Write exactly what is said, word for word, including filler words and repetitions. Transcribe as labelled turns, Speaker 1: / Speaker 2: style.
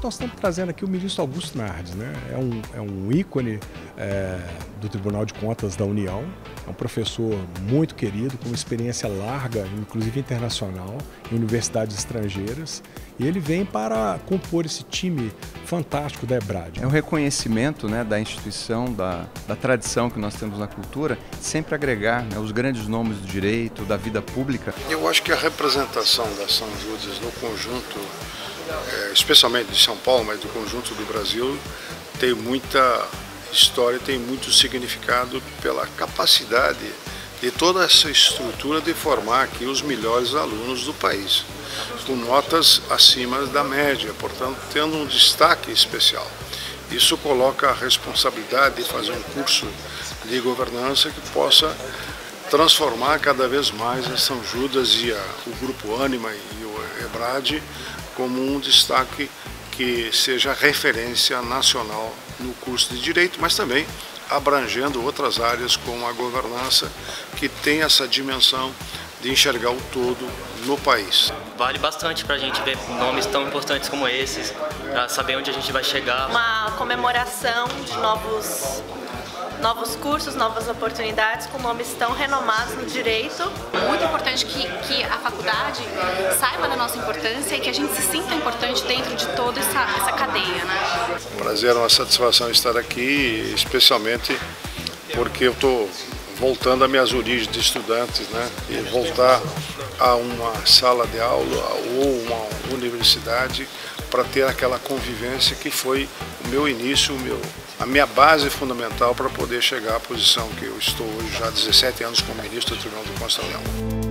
Speaker 1: nós estamos trazendo aqui o ministro Augusto Nardes, né? É um, é um ícone é, do Tribunal de Contas da União, é um professor muito querido, com uma experiência larga, inclusive internacional, em universidades estrangeiras, e ele vem para compor esse time fantástico da EBRAD.
Speaker 2: É um reconhecimento, né, da instituição, da, da tradição que nós temos na cultura, sempre agregar, né, os grandes nomes do direito, da vida pública.
Speaker 3: Eu acho que a representação da São Judas no conjunto, é, especialmente de São Paulo, mas do conjunto do Brasil, tem muita história, tem muito significado pela capacidade de toda essa estrutura de formar aqui os melhores alunos do país, com notas acima da média, portanto tendo um destaque especial. Isso coloca a responsabilidade de fazer um curso de governança que possa transformar cada vez mais a São Judas e a, o Grupo Ânima e o EBRAD como um destaque que seja referência nacional no curso de Direito, mas também abrangendo outras áreas como a governança, que tem essa dimensão de enxergar o todo no país.
Speaker 4: Vale bastante para a gente ver nomes tão importantes como esses, para saber onde a gente vai chegar.
Speaker 5: Uma comemoração de novos, novos cursos, novas oportunidades com nomes tão renomados no direito.
Speaker 6: Muito importante que, que a faculdade saiba da nossa importância e que a gente se sinta importante dentro de toda essa, essa cadeia, né?
Speaker 3: Prazer, uma satisfação estar aqui, especialmente porque eu estou voltando às minhas origens de estudantes, né? E voltar a uma sala de aula ou uma universidade para ter aquela convivência que foi o meu início, o meu, a minha base fundamental para poder chegar à posição que eu estou hoje já há dezessete anos como ministro do Tribunal de Contas da União.